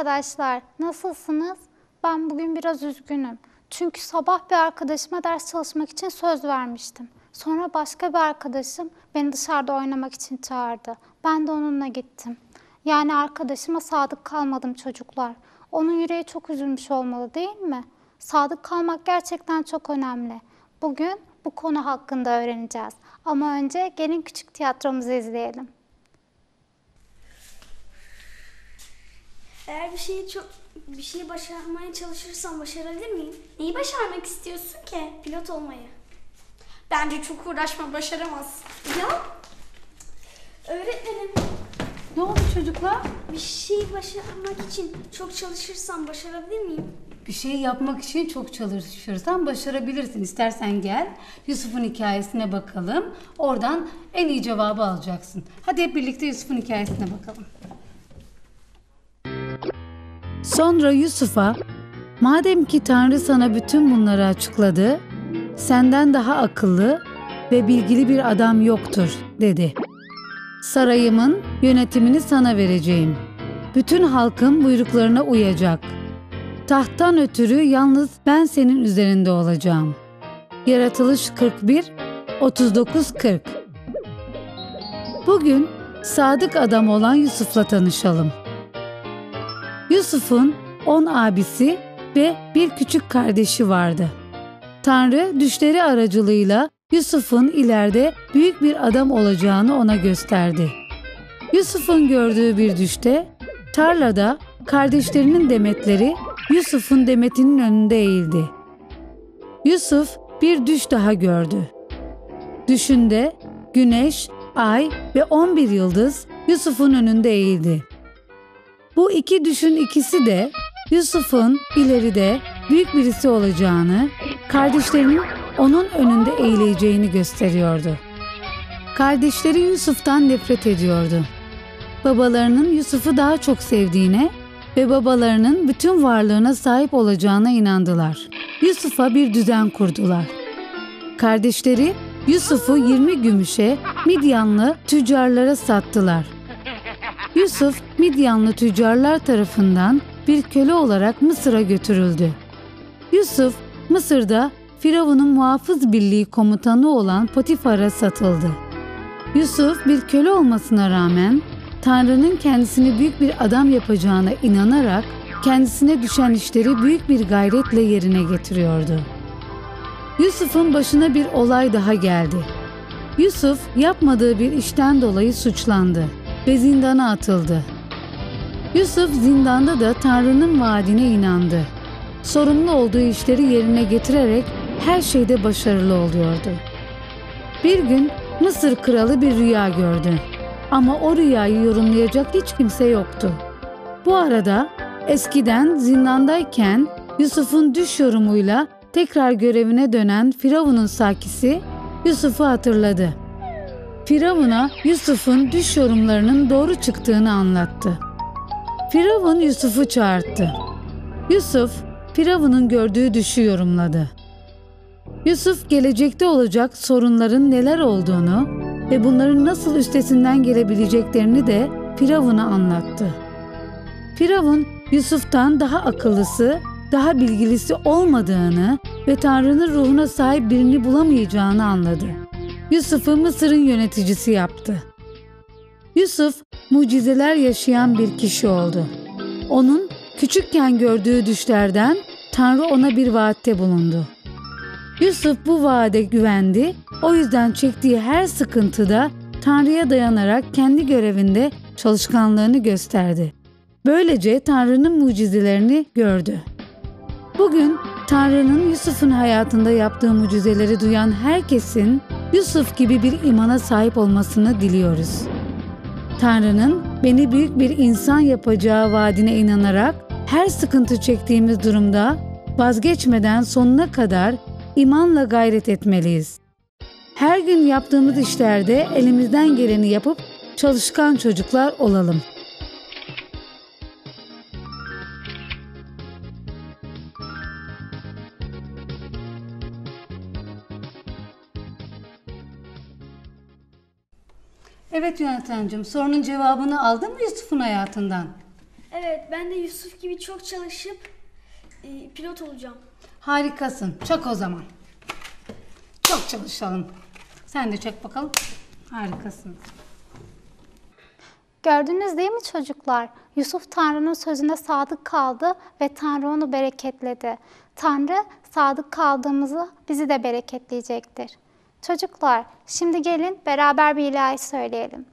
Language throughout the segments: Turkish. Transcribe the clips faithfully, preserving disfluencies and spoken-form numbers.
arkadaşlar, nasılsınız? Ben bugün biraz üzgünüm. Çünkü sabah bir arkadaşıma ders çalışmak için söz vermiştim. Sonra başka bir arkadaşım beni dışarıda oynamak için çağırdı. Ben de onunla gittim. Yani arkadaşıma sadık kalmadım çocuklar. Onun yüreği çok üzülmüş olmalı değil mi? Sadık kalmak gerçekten çok önemli. Bugün bu konu hakkında öğreneceğiz. Ama önce gelin küçük tiyatromuzu izleyelim. Eğer bir şeyi çok bir şeyi başarmaya çalışırsam başarabilir miyim? Neyi başarmak istiyorsun ki? Pilot olmayı. Bence çok uğraşma, başaramazsın. Ya öğretmenim, Ne oldu çocuklar? bir şeyi başarmak için çok çalışırsam başarabilir miyim? Bir şey yapmak için çok çalışırsan başarabilirsin. İstersen gel Yusuf'un hikayesine bakalım. Oradan en iyi cevabı alacaksın. Hadi hep birlikte Yusuf'un hikayesine bakalım. Sonra Yusuf'a, madem ki Tanrı sana bütün bunları açıkladı, senden daha akıllı ve bilgili bir adam yoktur, dedi. Sarayımın yönetimini sana vereceğim. Bütün halkın buyruklarına uyacak. Tahttan ötürü yalnız ben senin üzerinde olacağım. Yaratılış kırk bir, otuz dokuz kırk. Bugün sadık adam olan Yusuf'la tanışalım. Yusuf'un on abisi ve bir küçük kardeşi vardı. Tanrı düşleri aracılığıyla Yusuf'un ileride büyük bir adam olacağını ona gösterdi. Yusuf'un gördüğü bir düşte tarlada kardeşlerinin demetleri Yusuf'un demetinin önünde eğildi. Yusuf bir düş daha gördü. Düşünde güneş, ay ve on bir yıldız Yusuf'un önünde eğildi. Bu iki düşün ikisi de Yusuf'un ileride büyük birisi olacağını, kardeşlerinin onun önünde eğileceğini gösteriyordu. Kardeşleri Yusuf'tan nefret ediyordu. Babalarının Yusuf'u daha çok sevdiğine ve babalarının bütün varlığına sahip olacağına inandılar. Yusuf'a bir düzen kurdular. Kardeşleri Yusuf'u yirmi gümüşe Midyanlı tüccarlara sattılar. Yusuf, Midyanlı tüccarlar tarafından bir köle olarak Mısır'a götürüldü. Yusuf, Mısır'da Firavun'un muhafız birliği komutanı olan Potifar'a satıldı. Yusuf bir köle olmasına rağmen Tanrı'nın kendisini büyük bir adam yapacağına inanarak kendisine düşen işleri büyük bir gayretle yerine getiriyordu. Yusuf'un başına bir olay daha geldi. Yusuf yapmadığı bir işten dolayı suçlandı ve zindana atıldı. Yusuf zindanda da Tanrı'nın vaadine inandı. Sorumlu olduğu işleri yerine getirerek her şeyde başarılı oluyordu. Bir gün Mısır kralı bir rüya gördü. Ama o rüyayı yorumlayacak hiç kimse yoktu. Bu arada eskiden zindandayken Yusuf'un düş yorumuyla tekrar görevine dönen Firavun'un sakisi Yusuf'u hatırladı. Firavun'a Yusuf'un düş yorumlarının doğru çıktığını anlattı. Firavun Yusuf'u çağırttı. Yusuf, Firavun'un gördüğü düşü yorumladı. Yusuf, gelecekte olacak sorunların neler olduğunu ve bunların nasıl üstesinden gelebileceklerini de Firavun'a anlattı. Firavun, Yusuf'tan daha akıllısı, daha bilgilisi olmadığını ve Tanrı'nın ruhuna sahip birini bulamayacağını anladı. Yusuf'u Mısır'ın yöneticisi yaptı. Yusuf, mucizeler yaşayan bir kişi oldu. Onun küçükken gördüğü düşlerden Tanrı ona bir vaatte bulundu. Yusuf bu vaade güvendi, o yüzden çektiği her sıkıntıda Tanrı'ya dayanarak kendi görevinde çalışkanlığını gösterdi. Böylece Tanrı'nın mucizelerini gördü. Bugün Tanrı'nın Yusuf'un hayatında yaptığı mucizeleri duyan herkesin Yusuf gibi bir imana sahip olmasını diliyoruz. Tanrı'nın beni büyük bir insan yapacağı vaadine inanarak her sıkıntı çektiğimiz durumda vazgeçmeden sonuna kadar imanla gayret etmeliyiz. Her gün yaptığımız işlerde elimizden geleni yapıp çalışkan çocuklar olalım. Evet Yönetmencim, sorunun cevabını aldın mı Yusuf'un hayatından? Evet, ben de Yusuf gibi çok çalışıp e, pilot olacağım. Harikasın. Çak o zaman. Çok çalışalım. Sen de çak bakalım. Harikasın. Gördünüz değil mi çocuklar? Yusuf Tanrı'nın sözüne sadık kaldı ve Tanrı onu bereketledi. Tanrı sadık kaldığımızı bizi de bereketleyecektir. Çocuklar, şimdi gelin beraber bir ilahi söyleyelim.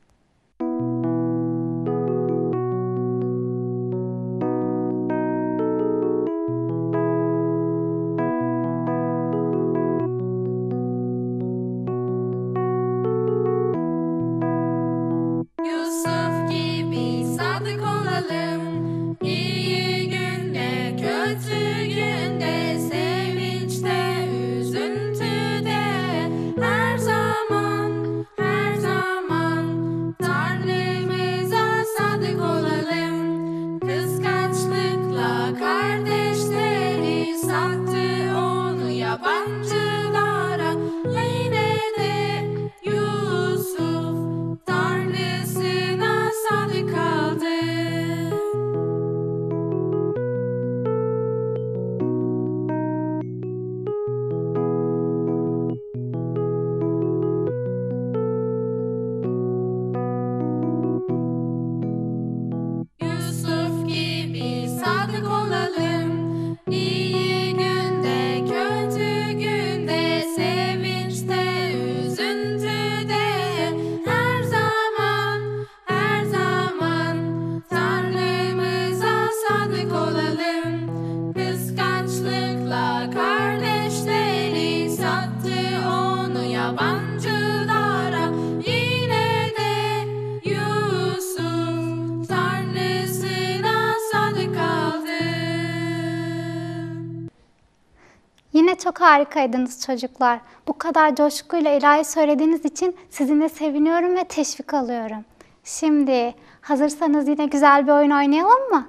Yusuf gibi sadık olalım, iyi günde, kötü günde, sevinçte, üzüntüde, her zaman, her zaman Tanrımıza sadık olalım. Kıskançlıkla kardeşleri sattı onu yabancılara, yine de Yusuf Tanrısına sadık kaldı. Yusuf gibi sadık olalım, iyi günde, kötü günde, sevinçte, üzüntüde, her zaman, her zaman Tanrımıza sadık olalım. Kıskançlıkla kardeşleri sattı onu yabancılara, yine de Yusuf Tanrısına sadık kaldı. Yine çok harikaydınız çocuklar. Bu kadar coşkuyla ilahi söylediğiniz için sizinle seviniyorum ve teşvik alıyorum. Şimdi hazırsanız yine güzel bir oyun oynayalım mı?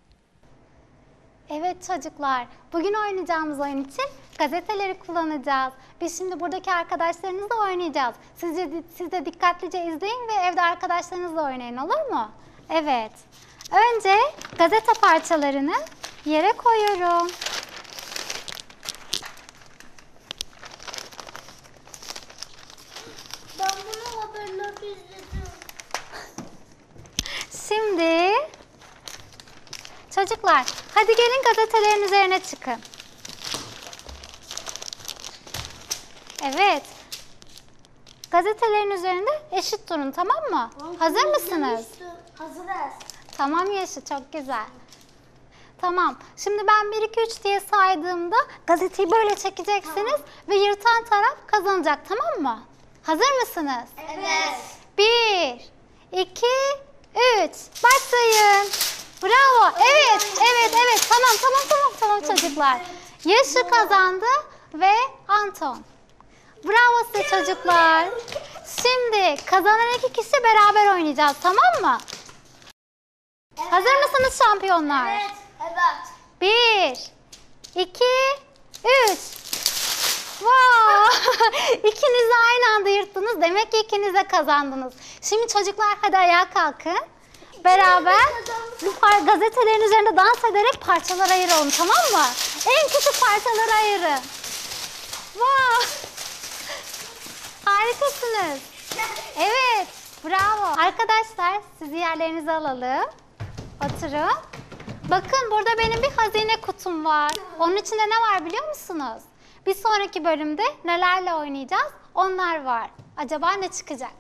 Evet çocuklar, bugün oynayacağımız oyun için gazeteleri kullanacağız. Biz şimdi buradaki arkadaşlarınızla oynayacağız. Siz de, siz de dikkatlice izleyin ve evde arkadaşlarınızla oynayın, olur mu? Evet. Önce gazete parçalarını yere koyuyorum. Ben bunu haberlerde izledim. Şimdi çocuklar, hadi gelin gazetelerin üzerine çıkın. Evet. Gazetelerin üzerinde eşit durun, tamam mı? Hazır mısınız? Hazırız. Tamam Yaşı, çok güzel. Tamam. Şimdi ben bir iki üç diye saydığımda gazeteyi böyle çekeceksiniz ve yırtan taraf kazanacak, tamam mı? Hazır mısınız? Evet. Bir, iki, üç. Başlayın. Bravo. Evet, evet, evet. Tamam, tamam, tamam, tamam çocuklar. Yaşı kazandı ve Anton. Bravo size çocuklar. Şimdi kazanan iki kişi beraber oynayacağız, tamam mı? Hazır mısınız şampiyonlar? Evet. Evet. Bir, iki, üç. Wow! İkiniz de aynı anda yırttınız. Demek ki ikiniz de kazandınız. Şimdi çocuklar hadi ayağa kalkın. Beraber bu par- gazetelerin üzerinde dans ederek parçalara ayıralım, tamam mı? En küçük parçalara ayırın. Wow! Harikasınız. Evet, bravo. Arkadaşlar sizi yerlerinize alalım. Oturun. Bakın burada benim bir hazine kutum var. Onun içinde ne var biliyor musunuz? Bir sonraki bölümde nelerle oynayacağız? Onlar var. Acaba ne çıkacak?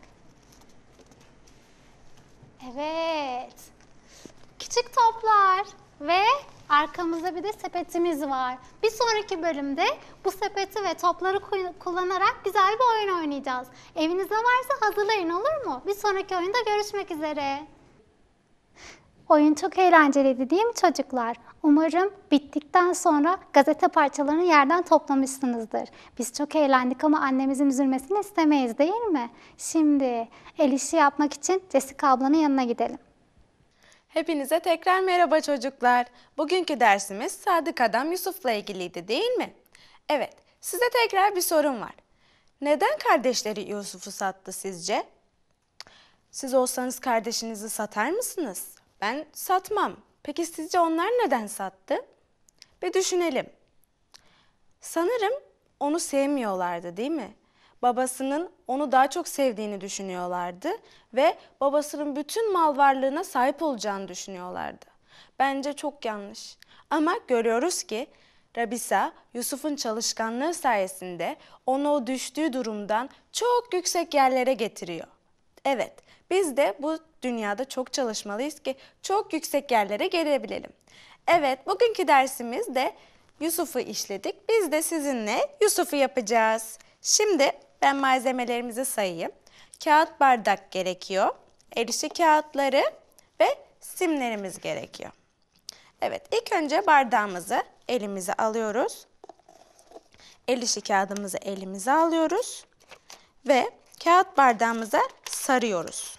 Evet. Küçük toplar ve arkamızda bir de sepetimiz var. Bir sonraki bölümde bu sepeti ve topları kullanarak güzel bir oyun oynayacağız. Evinizde varsa hazırlayın, olur mu? Bir sonraki oyunda görüşmek üzere. Oyun çok eğlenceliydi değil mi çocuklar? Umarım bittikten sonra gazete parçalarını yerden toplamışsınızdır. Biz çok eğlendik ama annemizin üzülmesini istemeyiz değil mi? Şimdi el işi yapmak için Jessica ablanın yanına gidelim. Hepinize tekrar merhaba çocuklar. Bugünkü dersimiz Sadık Adam Yusuf'la ilgiliydi değil mi? Evet, size tekrar bir sorum var. Neden kardeşleri Yusuf'u sattı sizce? Siz olsanız kardeşinizi satar mısınız? Ben satmam. Peki sizce onlar neden sattı? Bir düşünelim. Sanırım onu sevmiyorlardı, değil mi? Babasının onu daha çok sevdiğini düşünüyorlardı ve babasının bütün mal varlığına sahip olacağını düşünüyorlardı. Bence çok yanlış. Ama görüyoruz ki Rabisa, Yusuf'un çalışkanlığı sayesinde onu o düştüğü durumdan çok yüksek yerlere getiriyor. Evet, biz de bu dünyada çok çalışmalıyız ki çok yüksek yerlere gelebilelim. Evet, bugünkü dersimiz de Yusuf'u işledik. Biz de sizinle Yusuf'u yapacağız. Şimdi ben malzemelerimizi sayayım. Kağıt bardak gerekiyor. El işi kağıtları ve simlerimiz gerekiyor. Evet, ilk önce bardağımızı elimize alıyoruz. El işi kağıdımızı elimize alıyoruz ve kağıt bardağımıza sarıyoruz.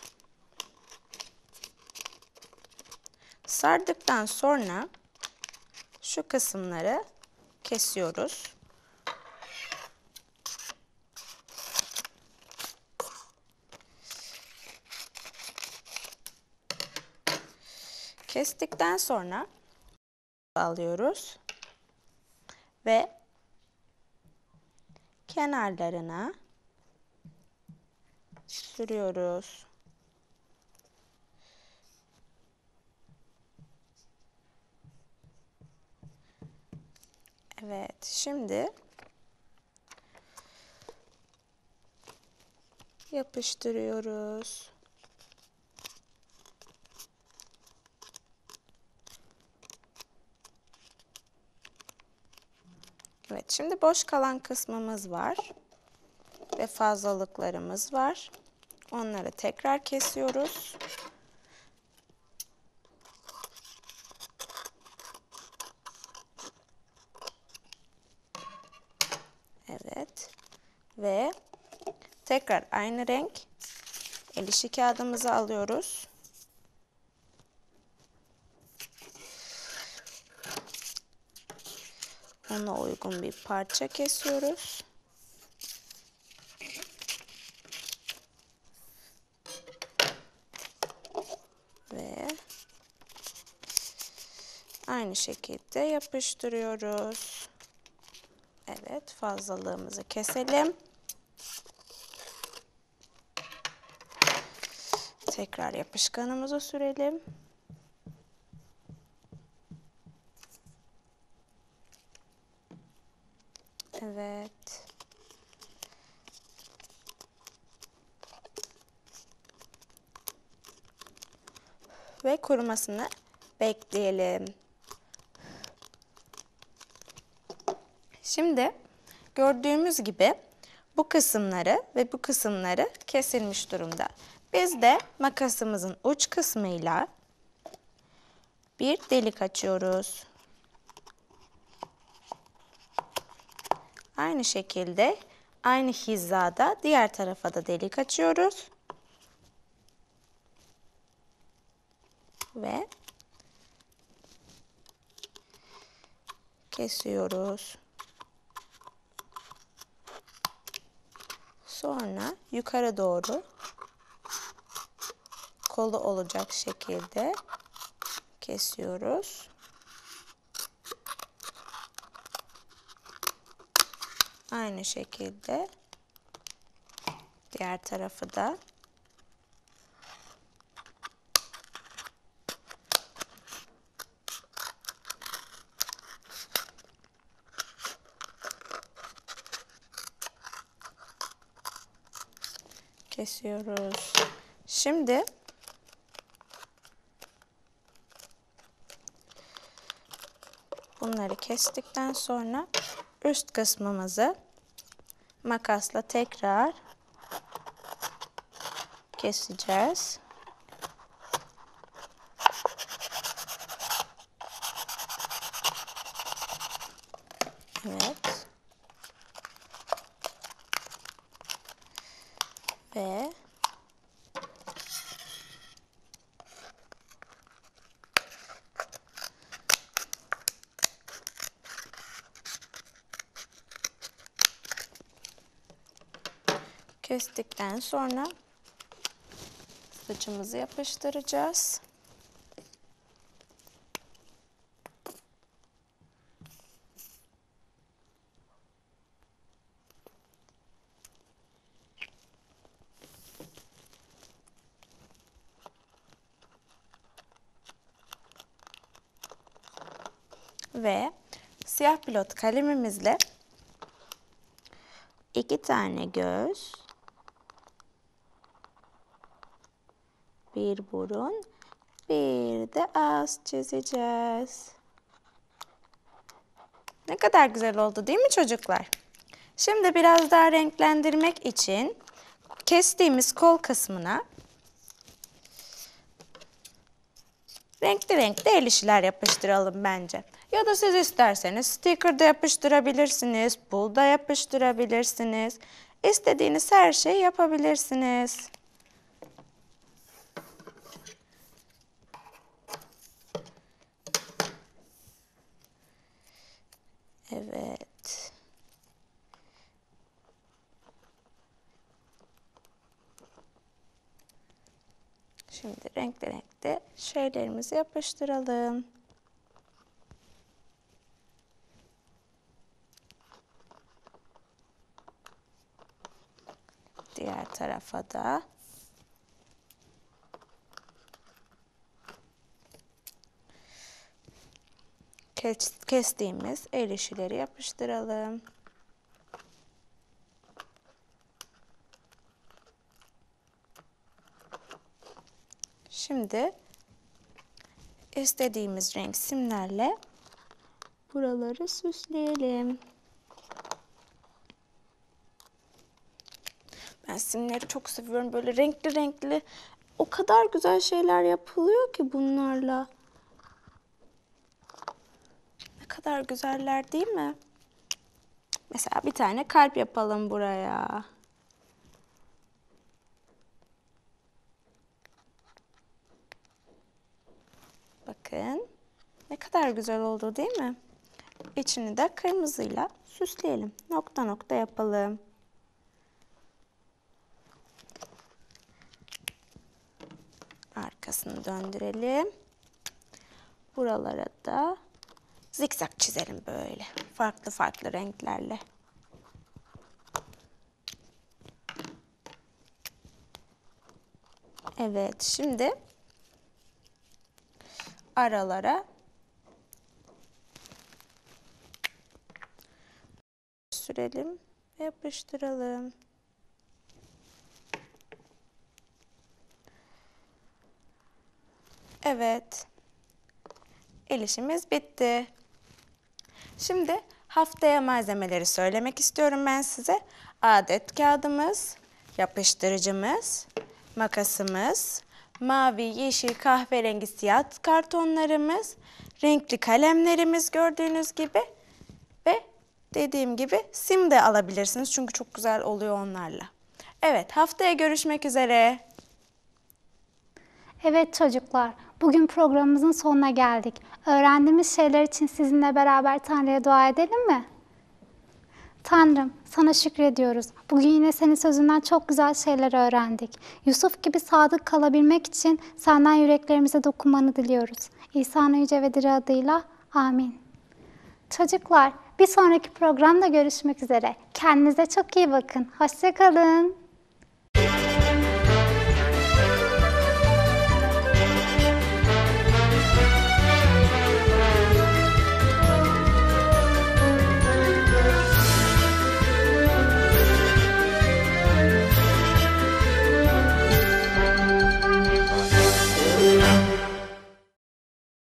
Sardıktan sonra şu kısımları kesiyoruz. Kestikten sonra alıyoruz ve kenarlarına sürüyoruz. Evet, şimdi yapıştırıyoruz. Evet, şimdi boş kalan kısmımız var ve fazlalıklarımız var. Onları tekrar kesiyoruz. Evet ve tekrar aynı renk el işi kağıdımızı alıyoruz. Ona uygun bir parça kesiyoruz. Ve aynı şekilde yapıştırıyoruz. Evet, fazlalığımızı keselim. Tekrar yapışkanımızı sürelim. Evet. Ve kurumasını bekleyelim. Şimdi gördüğümüz gibi bu kısımları ve bu kısımları kesilmiş durumda. Biz de makasımızın uç kısmıyla bir delik açıyoruz. Aynı şekilde aynı hizada diğer tarafa da delik açıyoruz. Ve kesiyoruz. Sonra yukarı doğru kolu olacak şekilde kesiyoruz. Aynı şekilde diğer tarafı da kesiyoruz. Şimdi bunları kestikten sonra üst kısmımızı makasla tekrar keseceğiz. Evet. Ve kestikten sonra saçımızı yapıştıracağız. Ve siyah pilot kalemimizle iki tane göz, bir burun, bir de ağız çizeceğiz. Ne kadar güzel oldu değil mi çocuklar? Şimdi biraz daha renklendirmek için kestiğimiz kol kısmına renkli renkli el işler yapıştıralım bence. Ya da siz isterseniz sticker da yapıştırabilirsiniz, pul da yapıştırabilirsiniz. İstediğiniz her şeyi yapabilirsiniz. Evet. Şimdi renkli renkli şeylerimizi yapıştıralım. Diğer tarafa da. Kestiğimiz el işleri yapıştıralım. Şimdi istediğimiz renk simlerle buraları süsleyelim. Ben simleri çok seviyorum. Böyle renkli renkli o kadar güzel şeyler yapılıyor ki bunlarla. Ne kadar güzeller değil mi? Mesela bir tane kalp yapalım buraya. Bakın ne kadar güzel oldu değil mi? İçini de kırmızıyla süsleyelim. Nokta nokta yapalım. Arkasını döndürelim. Buralara da zikzak çizelim böyle. Farklı farklı renklerle. Evet, şimdi aralara sürelim ve yapıştıralım. Evet. El işimiz bitti. Şimdi haftaya malzemeleri söylemek istiyorum ben size. Adet kağıdımız, yapıştırıcımız, makasımız, mavi, yeşil, kahverengi, siyah kartonlarımız, renkli kalemlerimiz gördüğünüz gibi ve dediğim gibi sim de alabilirsiniz çünkü çok güzel oluyor onlarla. Evet, haftaya görüşmek üzere. Evet çocuklar, bugün programımızın sonuna geldik. Öğrendiğimiz şeyler için sizinle beraber Tanrı'ya dua edelim mi? Tanrım, sana şükrediyoruz. Bugün yine senin sözünden çok güzel şeyler öğrendik. Yusuf gibi sadık kalabilmek için senden yüreklerimize dokunmanı diliyoruz. İsa'nın yüce ve diri adıyla amin. Çocuklar, bir sonraki programda görüşmek üzere. Kendinize çok iyi bakın. Hoşça kalın.